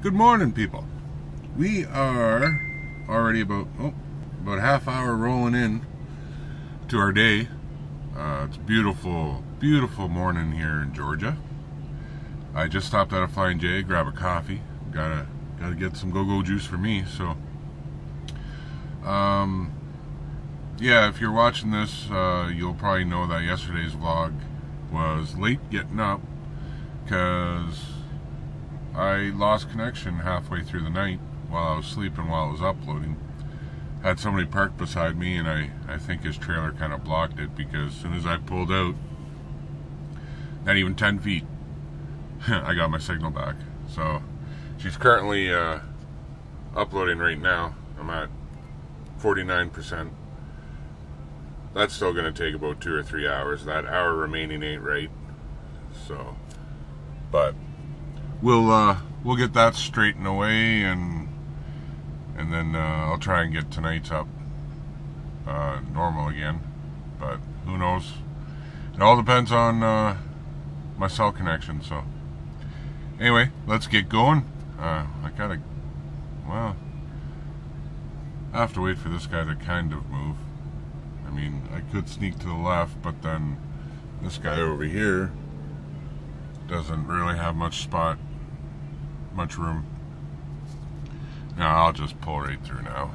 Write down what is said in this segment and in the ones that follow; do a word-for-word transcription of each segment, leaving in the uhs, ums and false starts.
Good morning, people. We are already about oh, about a half hour rolling in to our day. Uh, it's a beautiful, beautiful morning here in Georgia. I just stopped at a Flying J, grab a coffee. Gotta gotta get some go-go juice for me. So, um, yeah, if you're watching this, uh, you'll probably know that yesterday's vlog was late getting up because I lost connection halfway through the night while I was sleeping, while I was uploading. Had somebody parked beside me, and I, I think his trailer kind of blocked it, because as soon as I pulled out, not even ten feet, I got my signal back. So she's currently uh, uploading right now. I'm at forty-nine percent. That's still going to take about two or three hours. That hour remaining ain't right. So, but we'll uh, we'll get that straightened away, and and then uh, I'll try and get tonight's up uh, normal again. But who knows? It all depends on uh, my cell connection. So anyway, let's get going. Uh, I gotta, well, I have to wait for this guy to kind of move. I mean, I could sneak to the left, but then this guy over here doesn't really have much spot, much room. No, I'll just pull right through now.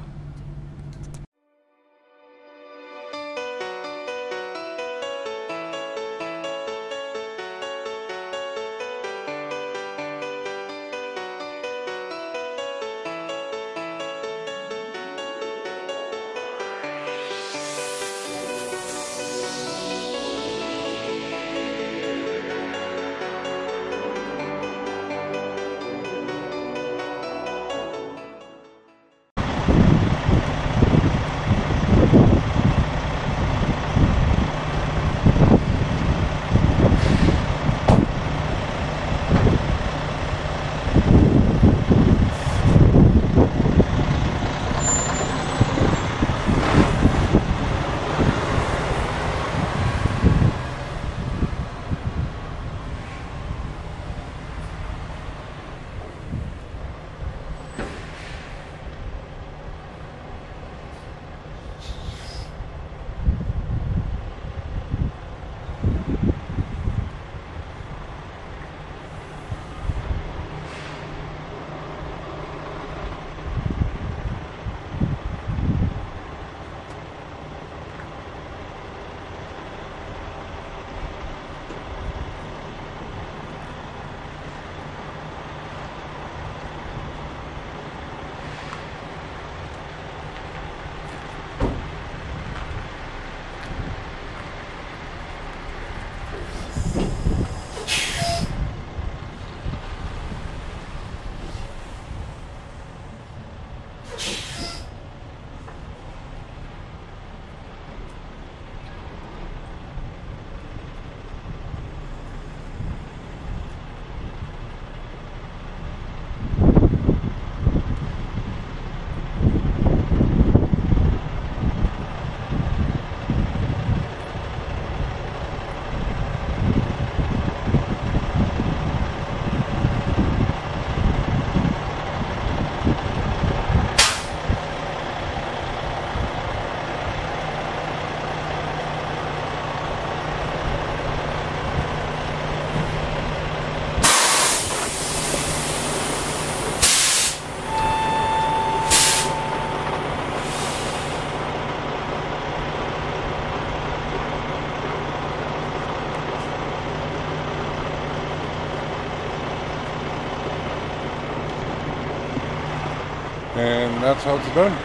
And that's how it's done.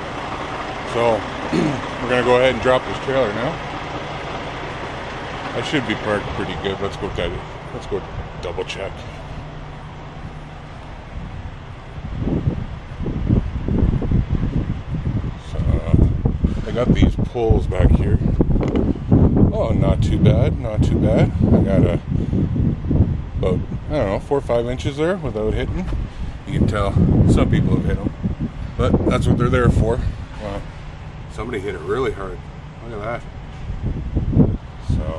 So we're gonna go ahead and drop this trailer now. I should be parked pretty good. Let's go get it. Let's go double check. So I got these poles back here. Oh, not too bad, not too bad. I got a about I don't know four or five inches there without hitting. You can tell some people have hit them. But that's what they're there for. Wow. Somebody hit it really hard. Look at that. So,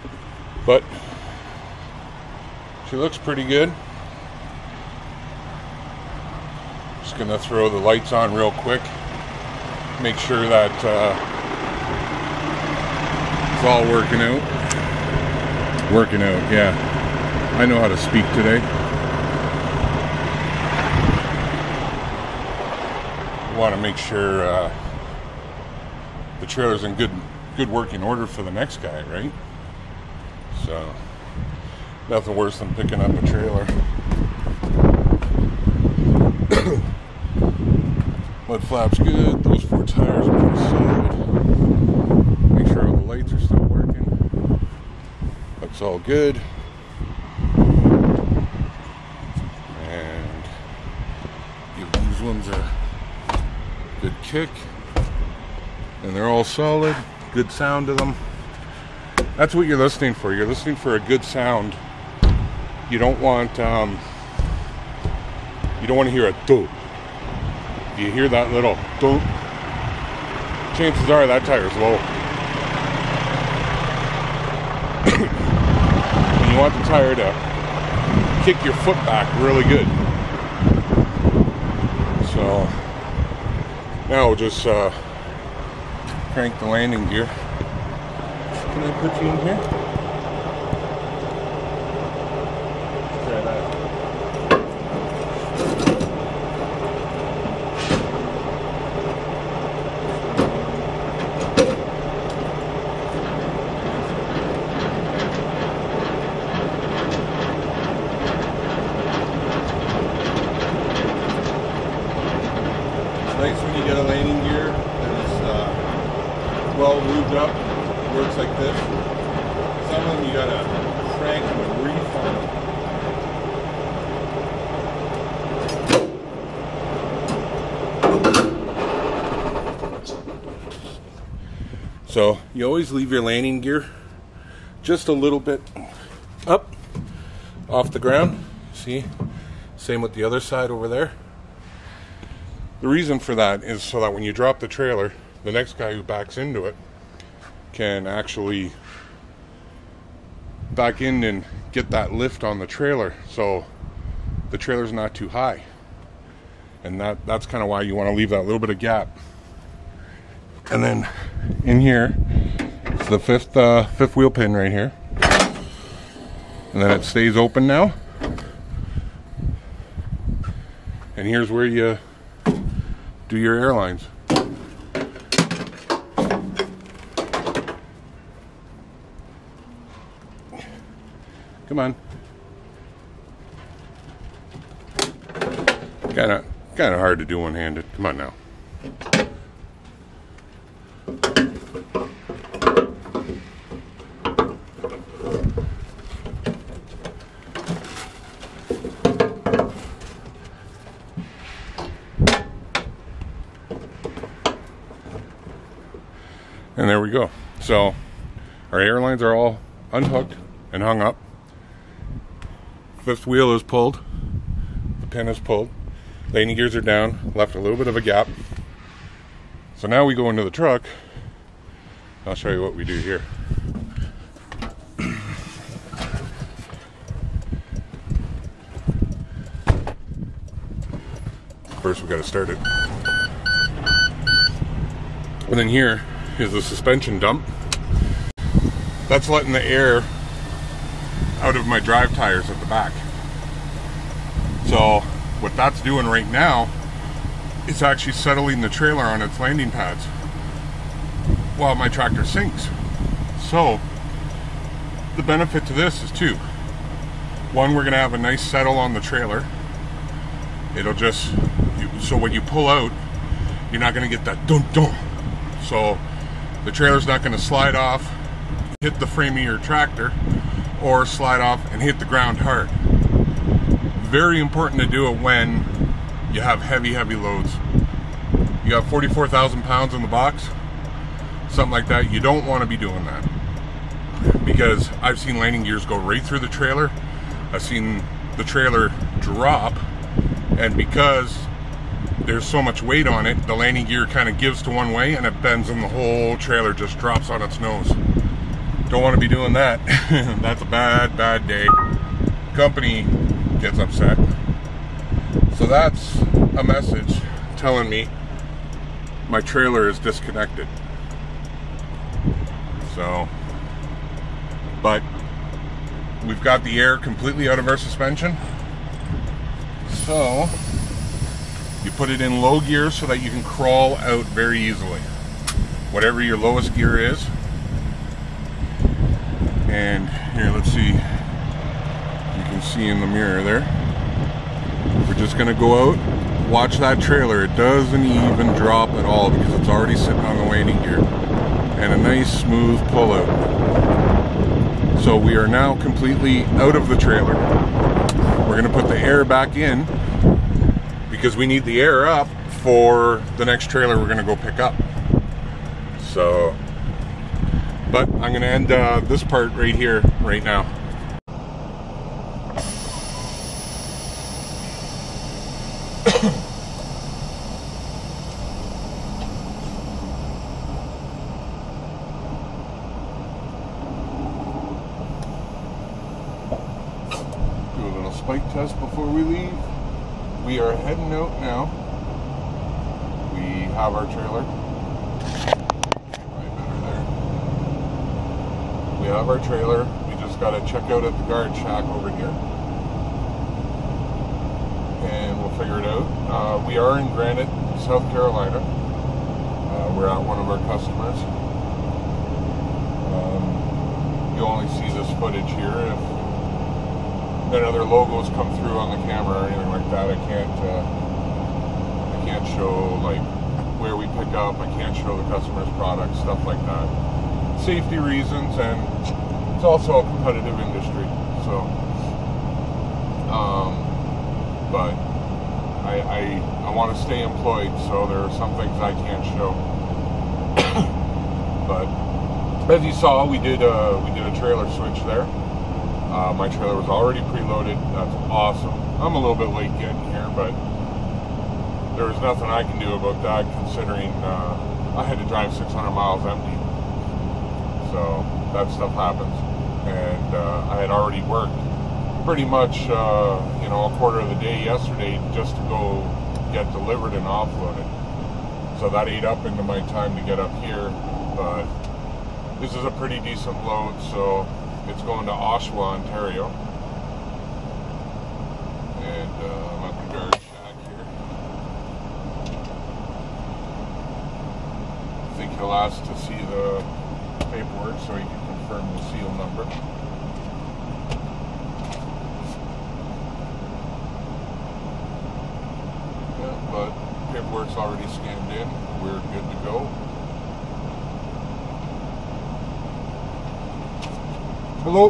but she looks pretty good. just gonna throw the lights on real quick, make sure that uh, it's all working out. Working out, yeah. I know how to speak today. Want to make sure uh, the trailer's in good good working order for the next guy, right? So nothing worse than picking up a trailer. Mud flap's good. Those four tires are pretty solid. Make sure all the lights are still working. That's all good. And give these ones a good kick. And they're all solid. Good sound to them. That's what you're listening for. You're listening for a good sound. You don't want um, you don't want to hear a do. If you hear that little do, chances are that tire's low. And you want the tire to kick your foot back really good. So now we'll just uh, crank the landing gear. Can I put you in here? Try that. It's nice when you get a landing gear that is uh, well lubed up. Works like this. Some of them you gotta crank and reef on them. So you always leave your landing gear just a little bit up off the ground. See? Same with the other side over there. The reason for that is so that when you drop the trailer, the next guy who backs into it can actually back in and get that lift on the trailer, so the trailer's not too high. And that that's kind of why you want to leave that little bit of gap. And then in here, it's the fifth uh, fifth wheel pin right here, and then it stays open now. And here's where you do your airlines. Come on. Kinda, kinda hard to do one-handed. Come on now. And there we go. So our airlines are all unhooked and hung up. Fifth wheel is pulled, the pin is pulled, landing gears are down, left a little bit of a gap. So now we go into the truck. I'll show you what we do here. First we got to start it. And then here is the suspension dump. That's letting the air out of my drive tires at the back. So what that's doing right now is actually settling the trailer on its landing pads while my tractor sinks. So the benefit to this is two. One, we're gonna have a nice settle on the trailer. It'll just, so when you pull out, you're not gonna get that dun dun. So the trailer's not gonna slide off, hit the frame of your tractor, or slide off and hit the ground hard. Very important to do it when you have heavy, heavy loads. You got forty-four thousand pounds in the box, something like that. You don't want to be doing that, because I've seen landing gears go right through the trailer. I've seen the trailer drop, and because there's so much weight on it, the landing gear kind of gives to one way and it bends and the whole trailer just drops on its nose. Don't want to be doing that. That's a bad, bad day. Company gets upset. So that's a message telling me my trailer is disconnected. So, but we've got the air completely out of our suspension. So, you put it in low gear so that you can crawl out very easily. Whatever your lowest gear is. And here, let's see. You can see in the mirror there. We're just gonna go out, watch that trailer. It doesn't even drop at all because it's already sitting on the landing gear. And a nice smooth pullout. So we are now completely out of the trailer. We're gonna put the air back in because we need the air up for the next trailer we're gonna go pick up. So, but I'm gonna end uh, this part right here, right now. Spike test before we leave. We are heading out now. We have our trailer. Right better there. We have our trailer. We just got to check out at the guard shack over here. And we'll figure it out. Uh, we are in Granite, South Carolina. Uh, we're at one of our customers. Um, you only see this footage here if then other logos come through on the camera or anything like that. I can't uh, I can't show like where we pick up. I can't show the customer's product, stuff like that. Safety reasons, and it's also a competitive industry. So, um, but I I, I want to stay employed, so there are some things I can't show. But as you saw, we did a we did a trailer switch there. Uh, my trailer was already preloaded. That's awesome. I'm a little bit late getting here, but there was nothing I can do about that considering uh, I had to drive six hundred miles empty. So that stuff happens. And uh, I had already worked pretty much, uh, you know, a quarter of the day yesterday just to go get delivered and offloaded. So that ate up into my time to get up here. But this is a pretty decent load, so it's going to Oshawa, Ontario. And uh, I'm at the guard shack here. I think he'll ask to see the paperwork so he can confirm the seal number. Yeah, but paperwork's already scanned in. We're good to go. Hello.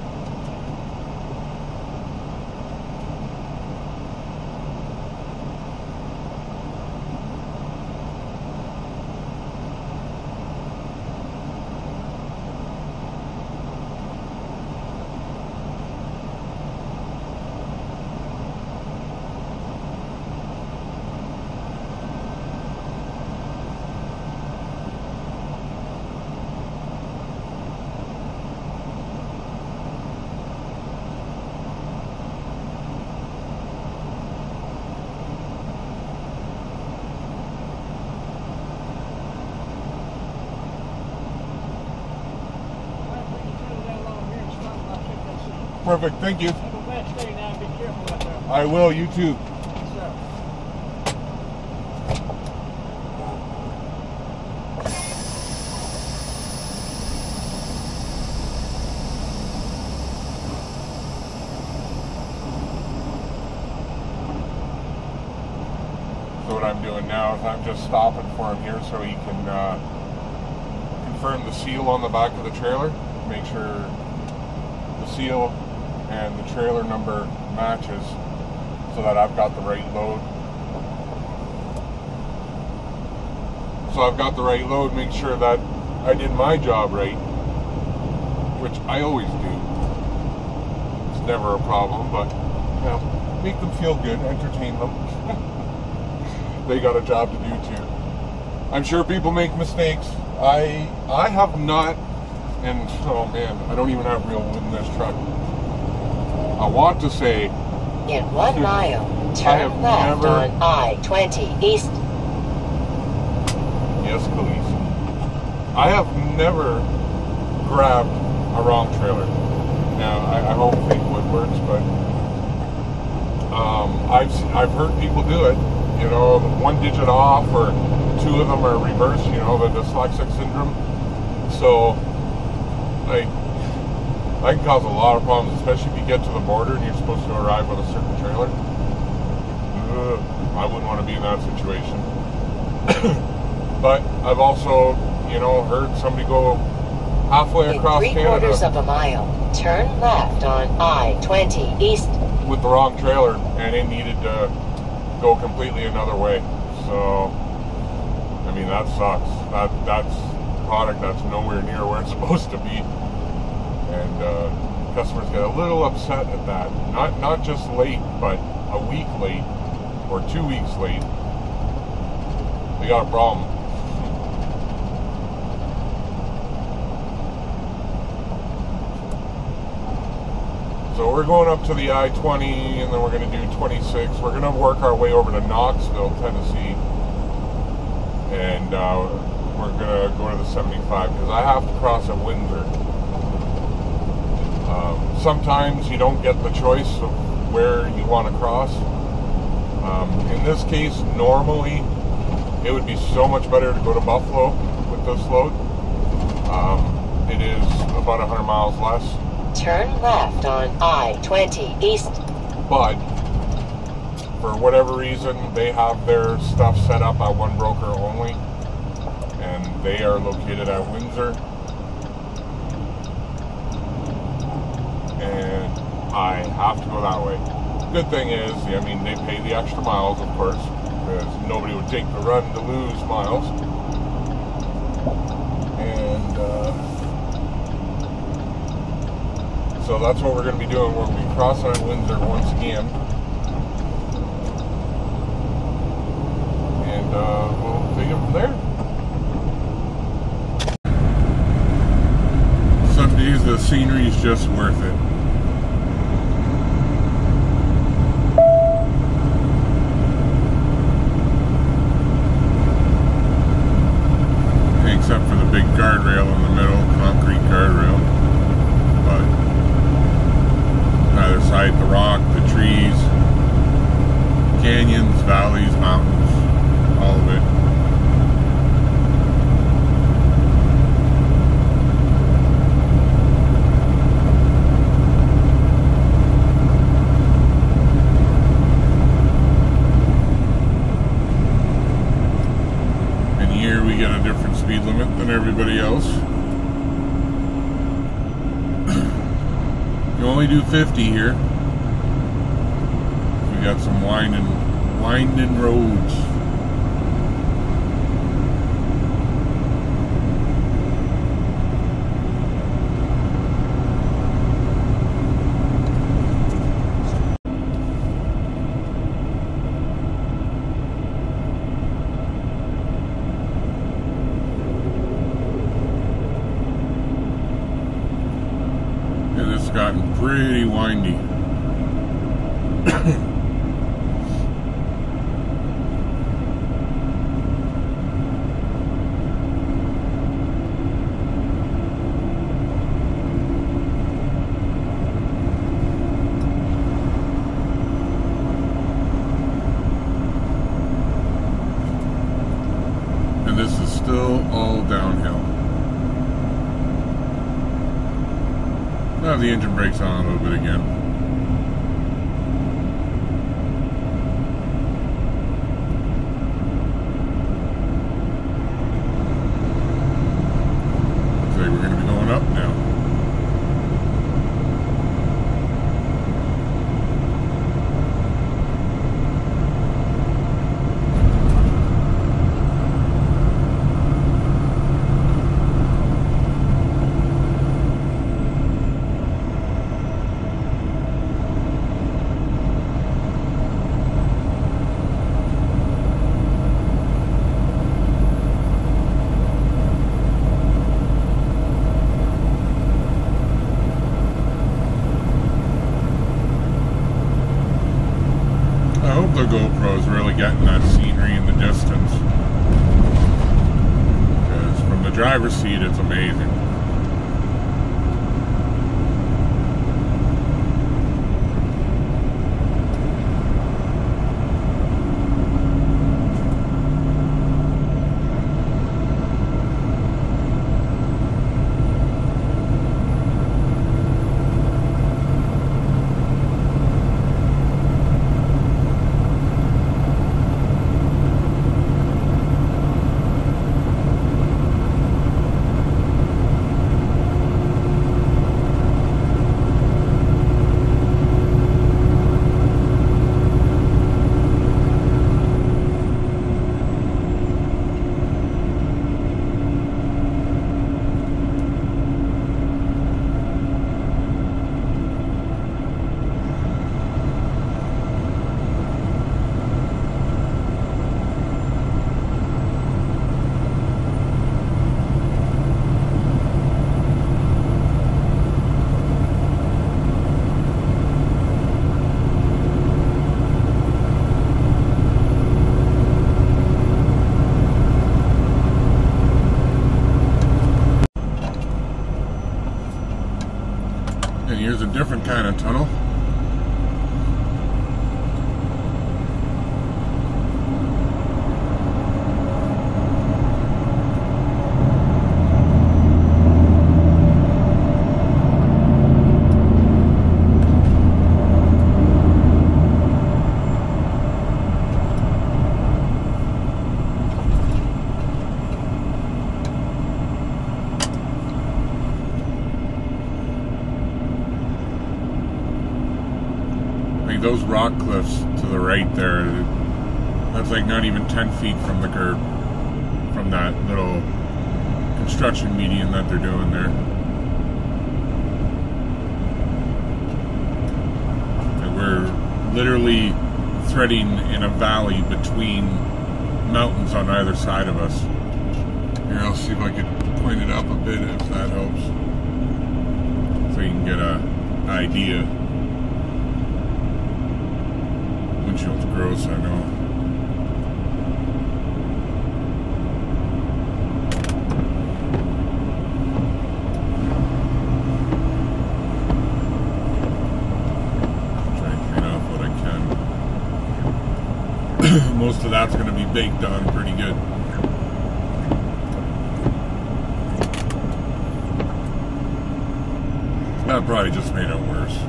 Perfect, thank you. Have a blessed day now. Be careful out there. I will, you too. Yes, sir. So what I'm doing now is I'm just stopping for him here so he can uh, confirm the seal on the back of the trailer, make sure the seal and the trailer number matches so that I've got the right load. So I've got the right load, make sure that I did my job right, which I always do. It's never a problem, but you know, make them feel good, entertain them. They got a job to do too. I'm sure people make mistakes. I I have not, and oh man, I don't even have real wood in this truck. I want to say In one mile, I turn have left never- on I twenty East. Yes, police. I have never grabbed a wrong trailer. Now, I, I hope Fleetwood works, but um, I've I've heard people do it. You know, one digit off, or two of them are reversed. You know, the dyslexic syndrome. So, like, that can cause a lot of problems, especially if you get to the border and you're supposed to arrive with a certain trailer. Ugh, I wouldn't want to be in that situation. But I've also, you know, heard somebody go halfway In across three Canada quarters of a mile, turn left on I twenty East. with the wrong trailer, and it needed to go completely another way. So, I mean, that sucks. That that's product that's nowhere near where it's supposed to be, and uh, customers get a little upset at that. Not not just late, but a week late or two weeks late. They got a problem. So we're going up to the I twenty, and then we're going to do twenty-six. We're going to work our way over to Knoxville, Tennessee, and uh, we're going to go to the seventy-five because I have to cross at Windsor. Um, sometimes you don't get the choice of where you want to cross. Um, in this case, normally it would be so much better to go to Buffalo with this load. Um, it is about one hundred miles less. Turn left on I twenty East. But for whatever reason, they have their stuff set up at one broker only, and they are located at Windsor. And I have to go that way. Good thing is, I mean, they pay the extra miles, of course, because nobody would take the run to lose miles. And uh, so that's what we're going to be doing. We'll be crossing at Windsor once again. And uh, we'll take it from there. Some days the scenery is just worth it. Except for the big guardrail in the middle, concrete guardrail. But either side, the rock, the trees, canyons, valleys, mountains, all of it. And here we get a different speed limit than everybody else. You only do fifty here. We got some winding, winding roads. And it's gotten pretty windy. And this is still all downhill. I'll have the engine brakes on a little bit again. Looks like we're going to be going up now. I hope the GoPro is really getting that scenery in the distance. Because from the driver's seat, it's amazing. And here's a different kind of tunnel. Those rock cliffs to the right there, that's like not even ten feet from the curb, from that little construction median that they're doing there. And we're literally threading in a valley between mountains on either side of us. Here, I'll see if I can point it up a bit, if that helps, so you can get an idea. Windshield's gross, I know. Try and clean off what I can. Most of that's going to be baked on pretty good. That probably just made it worse.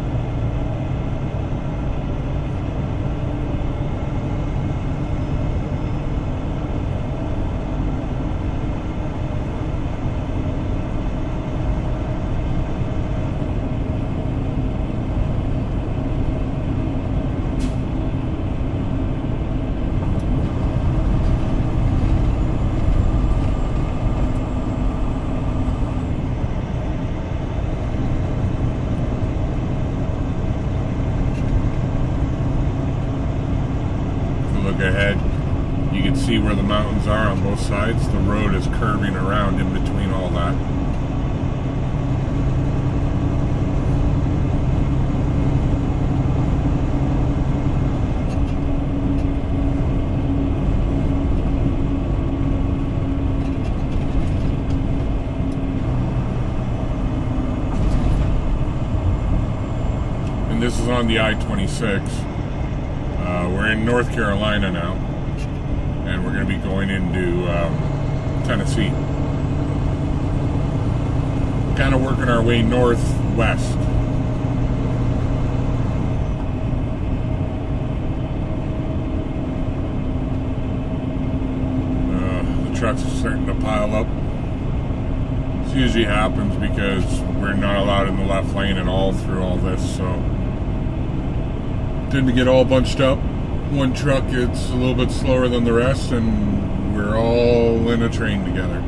Ahead, you can see where the mountains are on both sides. The road is curving around in between all that. And this is on the I twenty-six. Uh, we're in North Carolina now, and we're going to be going into um, Tennessee. Kind of working our way northwest. Uh, the trucks are starting to pile up. This usually happens because we're not allowed in the left lane at all through all this, so tend to get all bunched up. One truck gets a little bit slower than the rest, and we're all in a train together.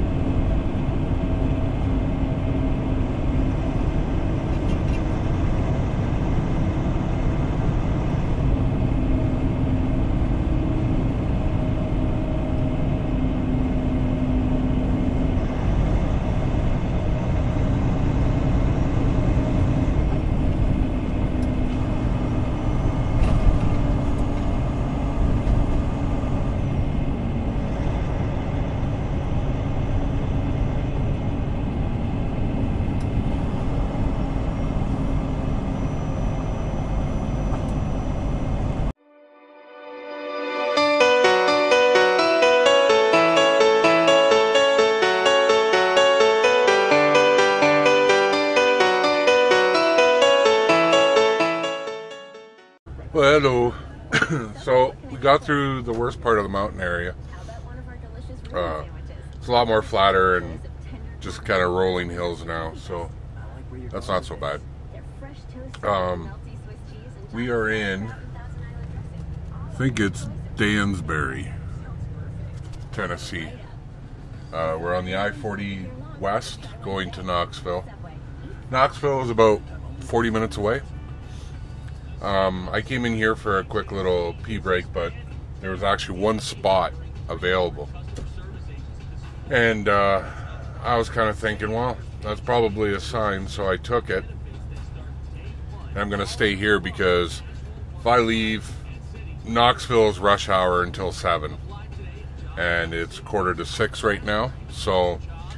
So we got through the worst part of the mountain area. Uh, it's a lot more flatter and just kind of rolling hills now, so that's not so bad. Um, we are in, I think it's Dansbury, Tennessee. Uh, we're on the I forty west going to Knoxville. Knoxville is about forty minutes away. Um, I came in here for a quick little pee break, but there was actually one spot available. And uh, I was kind of thinking, well, that's probably a sign, so I took it. And I'm going to stay here because if I leave, Knoxville's rush hour until seven. And it's quarter to six right now, so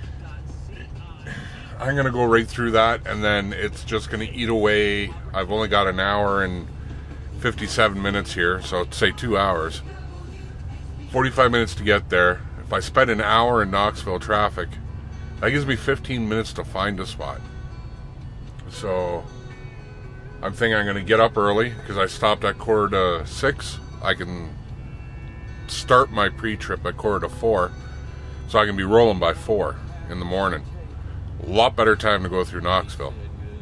I'm going to go right through that, and then it's just going to eat away. I've only got an hour and fifty-seven minutes here, so say two hours. forty-five minutes to get there. If I spend an hour in Knoxville traffic, that gives me fifteen minutes to find a spot. So I'm thinking I'm going to get up early because I stopped at quarter to six. I can start my pre-trip at quarter to four, so I can be rolling by four in the morning. A lot better time to go through Knoxville.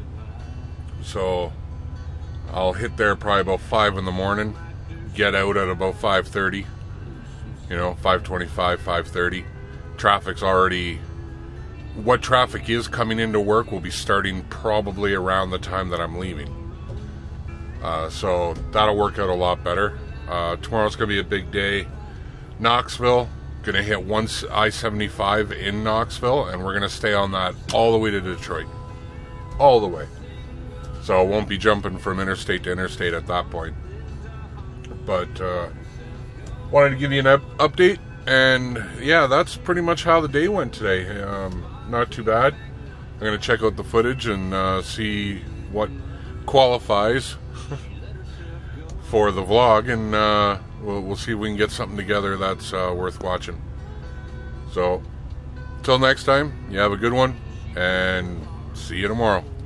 So I'll hit there probably about five in the morning, get out at about five thirty, you know, five twenty-five, five thirty. Traffic's already, what traffic is coming into work will be starting probably around the time that I'm leaving. Uh, so that'll work out a lot better. Uh, tomorrow's going to be a big day. Knoxville, going to hit one I seventy-five in Knoxville, and we're going to stay on that all the way to Detroit. All the way. So I won't be jumping from interstate to interstate at that point. But uh, wanted to give you an up- update, and yeah, that's pretty much how the day went today. Um, not too bad. I'm going to check out the footage and uh, see what qualifies for the vlog, and uh, we'll, we'll see if we can get something together that's uh, worth watching. So, till next time, you have a good one, and see you tomorrow.